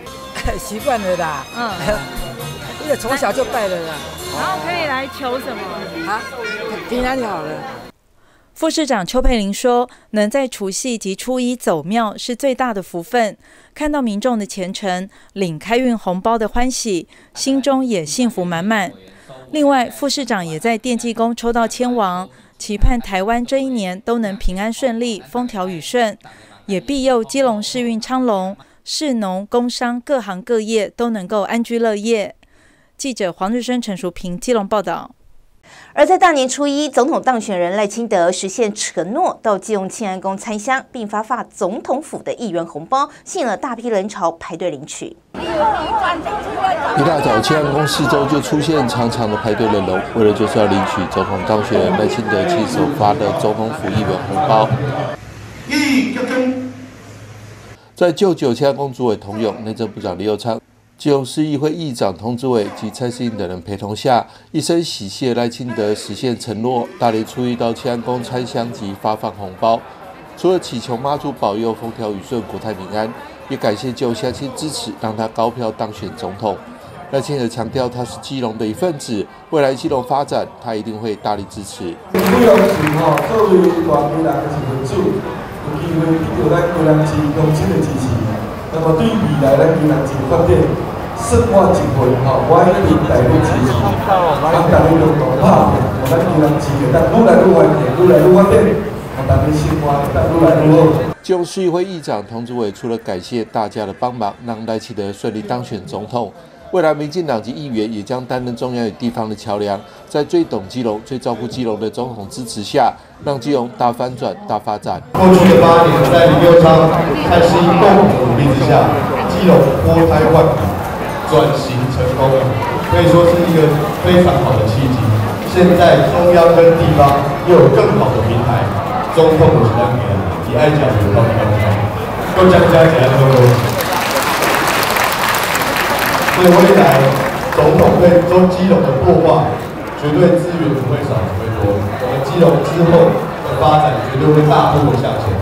习惯了啦。因为从小就拜了啦。 然后可以来求什么？ 啊，平安就好了。 副市长邱佩玲说，能在除夕及初一走庙是最大的福分，看到民众的虔诚，领开运红包的欢喜，心中也幸福满满。另外，副市长也在奠济宫抽到签王，期盼台湾这一年都能平安顺利、风调雨顺，也庇佑基隆市运昌隆，市农工商各行各业都能够安居乐业。记者黄日升、陈淑平基隆报道。 而在大年初一，总统当选人赖清德实现承诺，到基隆庆安宫参香，并发总统府的1元红包，吸引了大批人潮排队领取。 一大早，庆安宫四周就出现长长的排队人龙，为了就是要领取总统当选人赖清德亲手发的总统府1元红包。在就旧庆安宫主委童勇、内政部长李友昌、基隆市议会议长童子伟及蔡适应等人陪同下，一声喜谢赖清德实现承诺，大年初一到庆安宫参香及发放红包。除了祈求妈祖保佑风调雨顺、国泰民安，也感谢旧乡亲支持，让他高票当选总统。赖清德强调，他是基隆的一份子，未来基隆发展，他一定会大力支持。基隆市作为大基人的一份子，有机会得到咱基隆市乡亲的支持。那么对未来咱基隆市发展，胜我一份我一定大力支持。咱大家共同打拼，让咱基隆市会当愈来愈完善，愈来愈发展，让咱的生活会当愈来愈好。基隆市议会议长童子伟除了感谢大家的帮忙，让赖清德顺利当选总统，未来民进党籍议员也将担任中央与地方的桥梁，在最懂基隆、最照顾基隆的总统支持下，让基隆大翻转、大发展。过去的8年，在李友昌、蔡适应共同的努力之下，基隆脱胎换骨，转型成功，可以说是一个非常好的契机。现在中央跟地方又有更好的平台，总统的当年也爱讲有道理，都将加起来都。所以未来总统对中基隆的擘画，绝对资源不会少，只会多。我们基隆之后的发展绝对会大步的向前。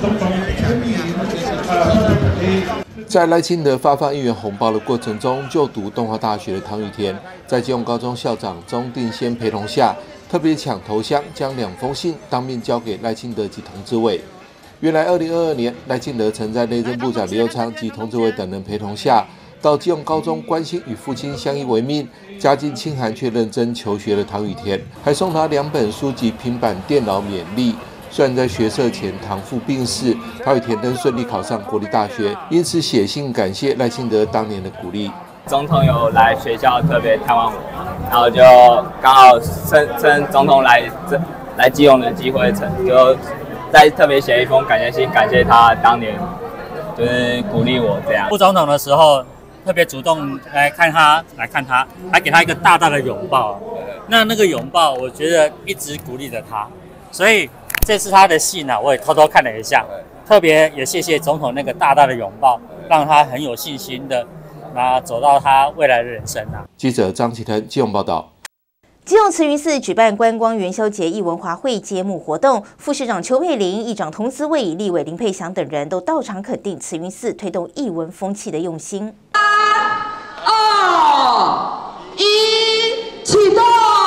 在赖清德发放1元红包的过程中，就读东华大学的唐雨田，在基隆高中校长钟定先陪同下，特别抢头香，将2封信当面交给赖清德及童子伟。原来2022年，赖清德曾在内政部长李友昌及童子伟等人陪同下，到基隆高中关心与父亲相依为命、家境清寒却认真求学的唐雨田，还送他2本书籍、平板电脑勉励。虽然在学测前唐父病逝，唐雨田仍顺利考上国立大学，因此写信感谢赖清德当年的鼓励。 总统有来学校特别探望我，然后就刚好趁总统来基隆的机会，就再特别写一封感谢信，感谢他当年就是鼓励我这样。副总统的时候，特别主动来看他，还给他一个大大的拥抱。那个拥抱，我觉得一直鼓励着他。所以这次他的信我也偷偷看了一下，特别也谢谢总统那个大大的拥抱，让他很有信心的走到他未来的人生记者张启腾基隆报道。 基隆慈云寺举办观光元宵节艺文华会揭幕活动，副市长邱佩玲、议长童子伟、立委林佩祥等人都到场肯定慈云寺推动艺文风气的用心。3、2、1，启动！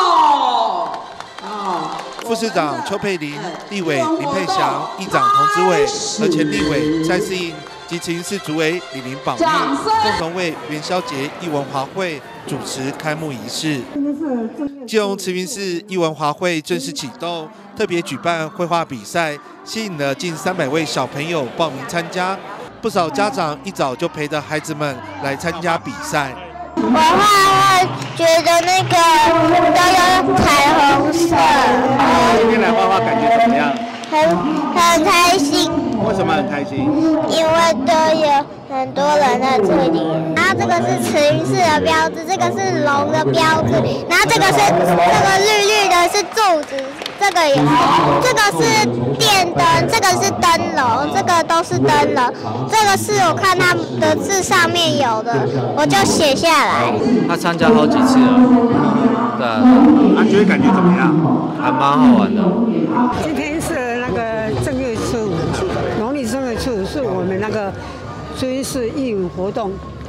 副市长邱佩玲、立委林佩祥、议长童子伟和前立委蔡适应及慈云寺主委李林宝玉共同为元宵节艺文华会主持开幕仪式。基隆慈云寺艺文华会正式启动，特别举办绘画比赛，吸引了近300位小朋友报名参加。不少家长一早就陪着孩子们来参加比赛。 我画觉得那个都有彩虹色。 今天来画画感觉怎么样？ 很开心。 为什么很开心？ 因为都有很多人在这里。然后这个是慈云寺的标志，这个是龙的标志，然后这个绿绿的是柱子，这个是电灯，这个是灯笼，这个都是灯笼。这个是我看他们的字上面有的，我就写下来。 他参加好几次了，对， 觉得感觉怎么样？ 还蛮好玩的。 今天是那个正月初五，农历正月初五是我们那个慈云寺艺文活动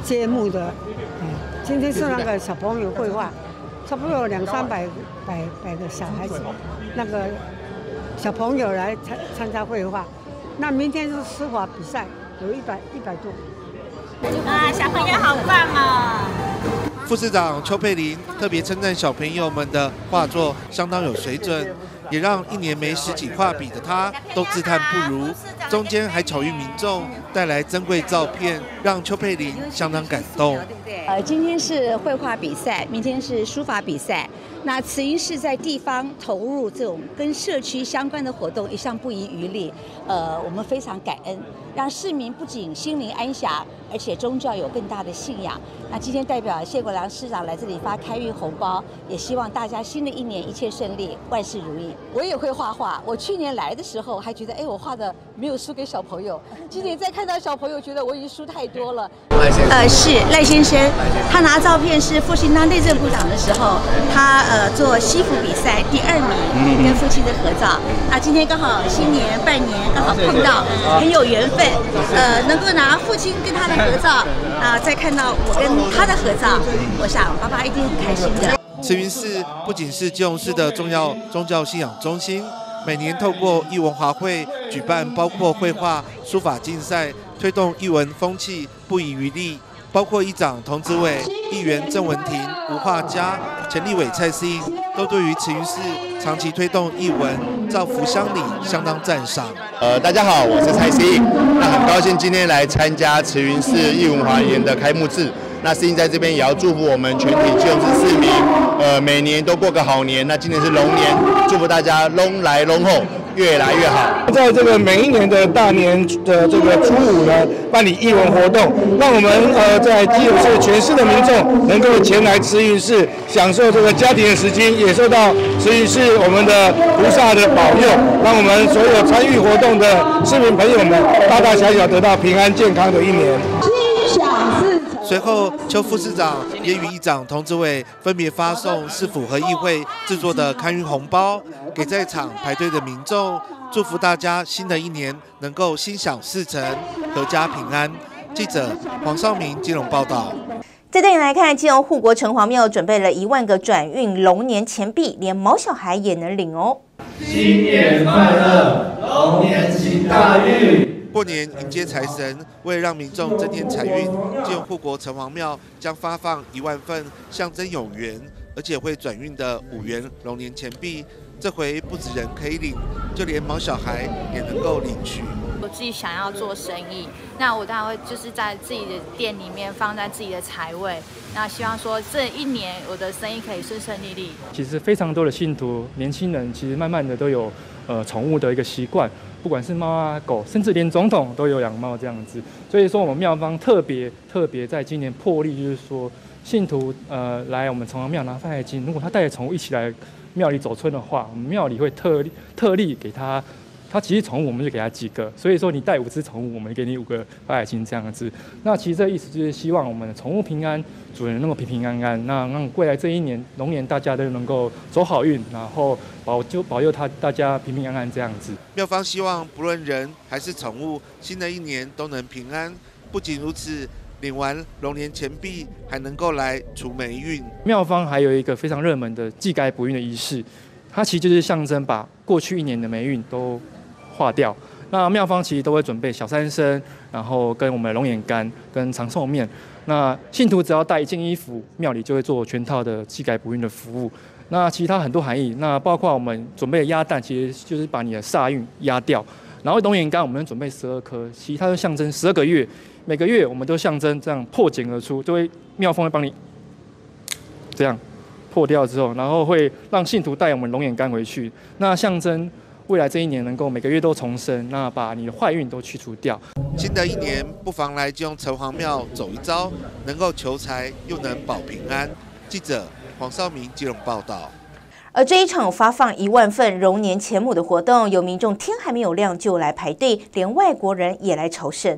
揭幕的。今天是那个小朋友绘画，差不多有200-300个小孩子，那个小朋友来参加绘画。那明天是书法比赛，有100多。 小朋友好棒哦！ 副市长邱佩玲特别称赞小朋友们的画作相当有水准，也让1年没10几画笔的他都自叹不如。中间还巧遇民众带来珍贵照片，让邱佩玲相当感动。 今天是绘画比赛，明天是书法比赛。那慈云寺在地方投入这种跟社区相关的活动，一向不遗余力。我们非常感恩，让市民不仅心灵安详，而且宗教有更大的信仰。那今天代表谢国良市长来这里发开运红包，也希望大家新的一年一切顺利，万事如意。我也会画画，我去年来的时候还觉得，我画的没有输给小朋友。今年再看到小朋友，觉得我已经输太多了。是赖先生，他拿照片是父亲当内政部长的时候，他做西服比赛第2名，跟父亲的合照。那今天刚好新年拜年，刚好碰到，很有缘分。能够拿父亲跟他的合照，再看到我跟他的合照，我想爸爸一定很开心的。 慈云寺不仅是基隆市的重要宗教信仰中心，每年透过艺文华会举办包括绘画、书法竞赛，推动艺文风气不遗余力。包括议长童子伟、议员郑文婷、吴画家、前立委蔡思颖，都对于慈云寺长期推动艺文造福乡里相当赞赏。 大家好，我是蔡思颖，那很高兴今天来参加慈云寺艺文华园的开幕式。那思颖在这边也要祝福我们全体基隆市市民，每年都过个好年。那今年是龙年，祝福大家龙来龙后，越来越好。 在这个每一年的大年的这个初5呢，办理艺文活动，让我们在基隆市全市的民众能够前来慈云寺享受这个家庭的时间，也受到慈云寺我们的菩萨的保佑，让我们所有参与活动的市民朋友们大大小小得到平安健康的一年。 随后，邱副市长也与议长童子伟分别发送市府和议会制作的开运红包给在场排队的民众，祝福大家新的一年能够心想事成，阖家平安。记者黄少明基隆报道。 再带你来看，基隆护国城隍庙准备了1万个转运龙年钱币，连毛小孩也能领哦。 新年快乐，龙年行大运。 过年迎接财神，为了让民众增添财运，基隆护国城隍庙将发放1万份象征有缘，而且会转运的5元龙年钱币。这回不止人可以领，就连毛小孩也能够领取。 我自己想要做生意，那我当然会就是在自己的店里面放在自己的财位，那希望说这1年我的生意可以顺顺利利。 其实非常多的信徒、年轻人，其实慢慢的都有宠物的一个习惯。不管是猫啊、狗，甚至连总统都有养猫这样子，所以说我们庙方特别在今年破例，就是说信徒来我们城隍庙拿500金，如果他带着宠物一起来庙里走春的话，我们庙里会特例给他。他其实宠物我们就给他几个，所以说你带5只宠物，我们给你5个500金这样子。那其实这意思就是希望我们的宠物平安，主人能够平平安安，那让未来这1年龙年大家都能够走好运，然后保佑大家平平安安这样子。 庙方希望不论人还是宠物，新的1年都能平安。不仅如此，领完龙年钱币还能够来除霉运。 庙方还有一个非常热门的祭改补运的仪式，它其实就是象征把过去1年的霉运都化掉。那庙方其实都会准备小三牲，然后跟我们的龙眼干跟长寿面。那信徒只要带1件衣服，庙里就会做全套的祭改补运的服务。那其他很多含义，那包括我们准备的鸭蛋，其实就是把你的煞运压掉。然后龙眼干我们准备12颗，其实它就象征12个月，每个月我们都象征这样破茧而出，就会庙方会帮你这样破掉之后，然后会让信徒带我们龙眼干回去，那象征未来这1年能够每个月都重生，那把你的坏运都去除掉。 新的1年，不妨来基隆城隍庙走一遭，能够求财又能保平安。记者黄少明基隆报道。 而这一场发放1万份龙年钱母的活动，有民众天还没有亮就来排队，连外国人也来朝圣。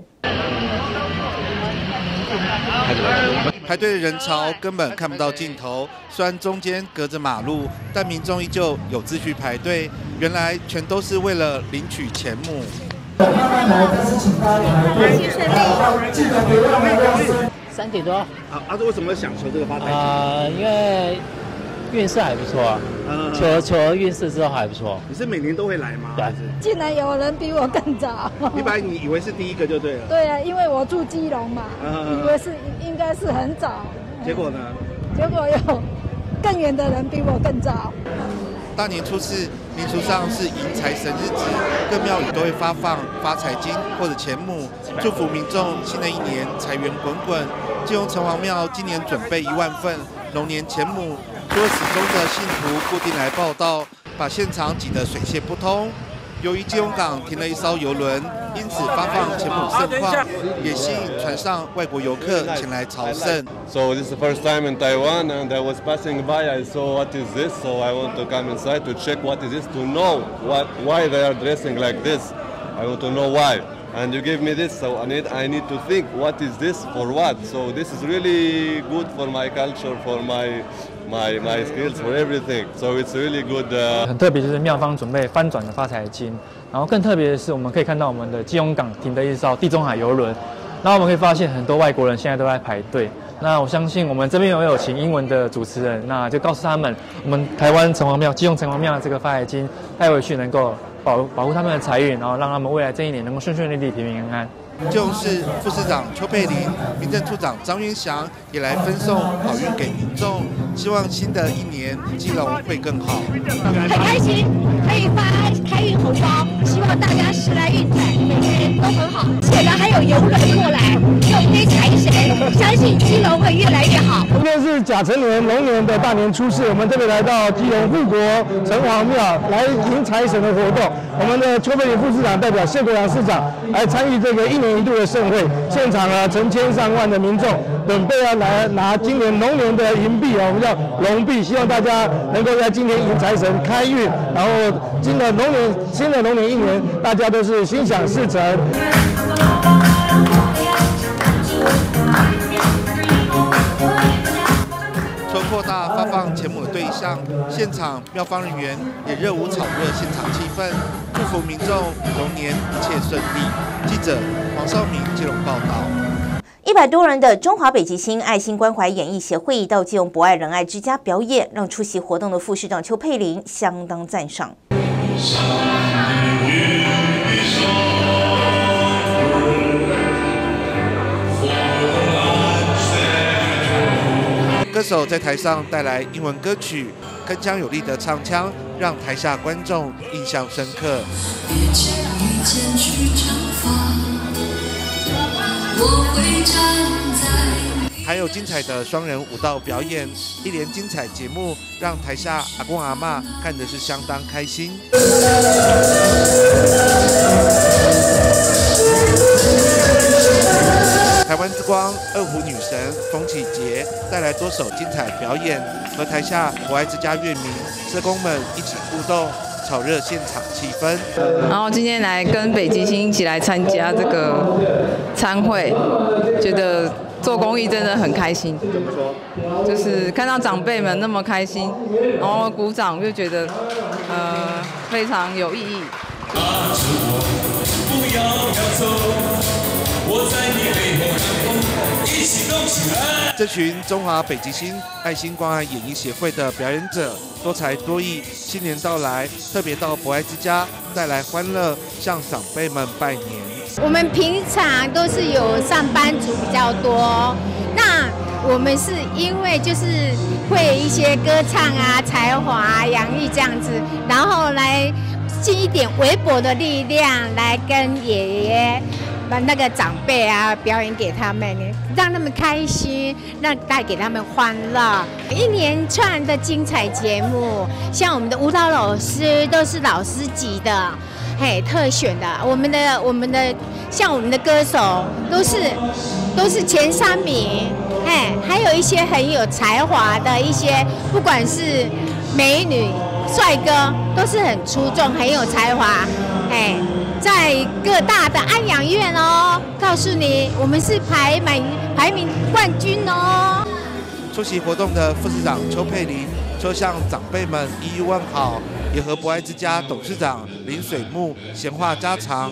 排队的人潮根本看不到尽头，虽然中间隔着马路，但民众依旧有秩序排队。原来全都是为了领取钱母。 3点多。 为什么会想求这个发财金？ 因为运势还不错啊，求运势之后还不错。 你是每年都会来吗？ 对。 竟然有人比我更早。 你以为是第一个就对了。 对啊，因为我住基隆嘛，以为应该是很早。 结果呢？ 结果有更远的人比我更早。 大年初4，民俗上是迎财神日子，各庙宇都会发放发财金或者钱母，祝福民众新的一年财源滚滚。基隆城隍庙今年准备1万份龙年钱母，除了始终的信徒固定来报到，把现场挤得水泄不通。由于基隆港停了一艘邮轮，因此发放钱母盛况，也吸引船上外国游客前来朝圣。 So this is the first time in Taiwan, and I was passing by. I saw what is this, so I want to come inside to check what is this, to know why they are dressing like this. I want to know why. And you gave me this, so I need to think what is this for what. So this is really good for my culture, for my skills, for everything. So it's really good. 很特别就是庙方准备翻转的发财金，然后更特别的是我们可以看到我们的基隆港停的一艘地中海邮轮，然后我们可以发现很多外国人现在都在排队。那我相信我们这边有请英文的主持人，那就告诉他们，我们台湾城隍庙、基隆城隍庙这个发财金带回去能够保护他们的财运，然后让他们未来这一年能够顺顺利利、平平安安。 基隆市副市长邱佩玲、民政处长张元祥也来分送好运给民众，希望新的一年基隆会更好。 很开心可以发开运红包，希望大家时来运财，每个人都很好。现在还有游轮过来，又推财神，相信基隆会越来越好。 今天是甲辰年龙年的大年初4，我们特别来到基隆护国城隍庙来迎财神的活动。我们的邱佩玲副市长代表谢国良市长来参与这个1年1度的盛会，现场成千上万的民众准备要来拿今年龙年的银币我们叫龙币，希望大家能够在今天迎财神开运，然后新的龙年1年，大家都是心想事成。 除扩大发放钱母的对象，现场庙方人员也热舞炒热现场气氛，祝福民众龙年一切顺利。记者黄少明基隆报道。 100多人的中华北极星爱心关怀演艺协会到基隆博爱仁爱之家表演，让出席活动的副市长邱佩玲相当赞赏。 歌手在台上带来英文歌曲，铿锵有力的唱腔让台下观众印象深刻。还有精彩的双人舞蹈表演，一连精彩节目让台下阿公阿嬷看的是相当开心。台湾之光二胡女神冯启杰带来多首精彩表演，和台下博爱之家乐迷、社工们一起互动，炒热现场气氛。 然后今天来跟北极星一起来参加这个餐会，觉得做公益真的很开心。 怎么说？ 就是看到长辈们那么开心，然后鼓掌，就觉得非常有意义。拉着我，不要走。我在你背后让风一起动起来。 这群中华北极星爱心关爱演艺协会的表演者多才多艺，新年到来，特别到博爱之家带来欢乐，向长辈们拜年。 我们平常都是有上班族比较多，那我们是因为就是会一些歌唱啊、才华、洋溢这样子，然后来尽一点微薄的力量来跟爷爷。把那个长辈啊表演给他们，让他们开心，带给他们欢乐。一连串的精彩节目，像我们的舞蹈老师都是老师级的，特选的。我们的像我们的歌手都是前3名，还有一些很有才华的一些，不管是美女、帅哥，都是很出众、很有才华，在各大的安养院哦，告诉你，我们是排名冠军哦。 出席活动的副市长邱佩玲就向长辈们一一问好，也和博爱之家董事长林水木闲话家常，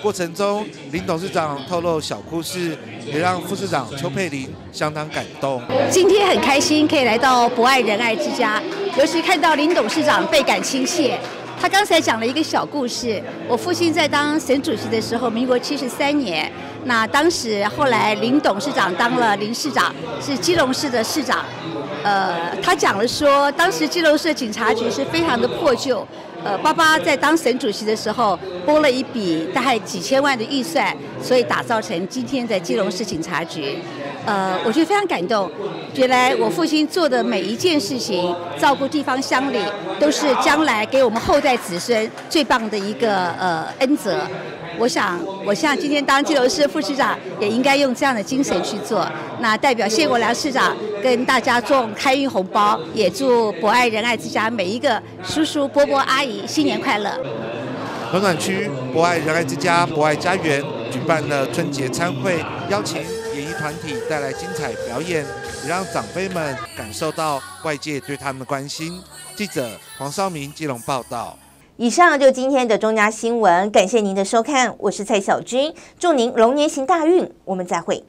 过程中，林董事长透露小故事，也让副市长邱佩玲相当感动。 今天很开心可以来到博爱仁爱之家，尤其看到林董事长倍感亲切。他刚才讲了一个小故事，我父亲在当省主席的时候，民国73年，那当时后来林董事长当了林市长，是基隆市的市长。他讲了说，当时基隆市的警察局是非常的破旧。爸爸在当省主席的时候拨了一笔大概几千万的预算，所以打造成今天的基隆市警察局。我觉得非常感动。原来我父亲做的每一件事情，照顾地方乡里，都是将来给我们后代子孙最棒的一个恩泽。我想今天当基隆市副市长，也应该用这样的精神去做。那代表谢国良市长跟大家送开运红包，也祝博爱仁爱之家每一个叔叔伯伯阿姨新年快乐。 暖暖区博爱仁爱之家博爱家园举办了春节餐会，邀请演艺团体带来精彩表演，也让长辈们感受到外界对他们的关心。记者黄绍明基隆报道。 以上就今天的中嘉新闻，感谢您的收看，我是蔡小君，祝您龙年行大运，我们再会。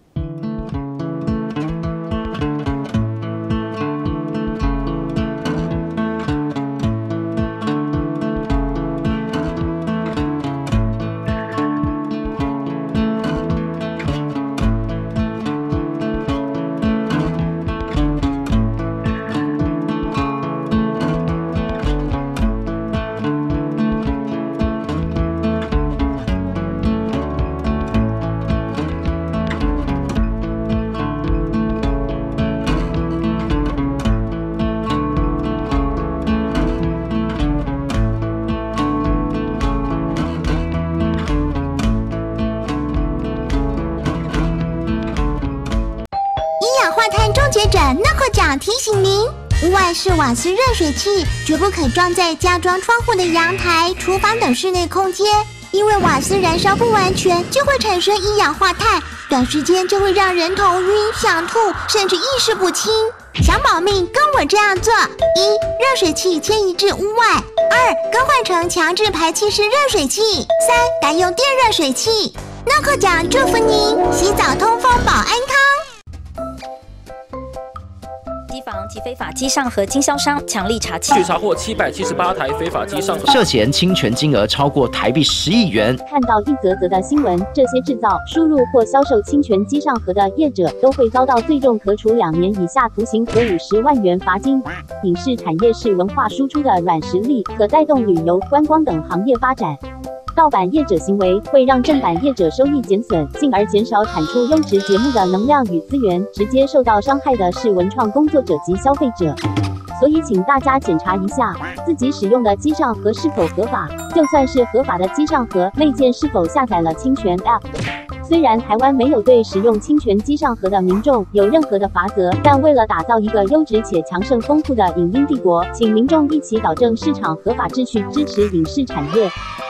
提醒您，屋外式瓦斯热水器绝不可装在加装窗户的阳台、厨房等室内空间，因为瓦斯燃烧不完全就会产生一氧化碳，短时间就会让人头晕、想吐，甚至意识不清。想保命，跟我这样做：一、热水器迁移至屋外；二、更换成强制排气式热水器；三、改用电热水器。诺克奖祝福您洗澡通风保安康。 机房及非法机上盒经销商强力查缉， 据查获778台非法机上盒， 涉嫌侵权金额超过台币10亿元。 看到一则则的新闻，这些制造、输入或销售侵权机上盒的业者都会遭到最重可处2年以下徒刑和50万元罚金。影视产业是文化输出的软实力，可带动旅游、观光等行业发展。盗版业者行为会让正版业者收益减损，进而减少产出优质节目的能量与资源，直接受到伤害的是文创工作者及消费者。所以请大家检查一下自己使用的机上盒是否合法，就算是合法的机上盒内建是否下载了侵权 App。虽然台湾没有对使用侵权机上盒的民众有任何的罚则，但为了打造一个优质且强盛丰富的影音帝国，请民众一起导正市场合法秩序，支持影视产业。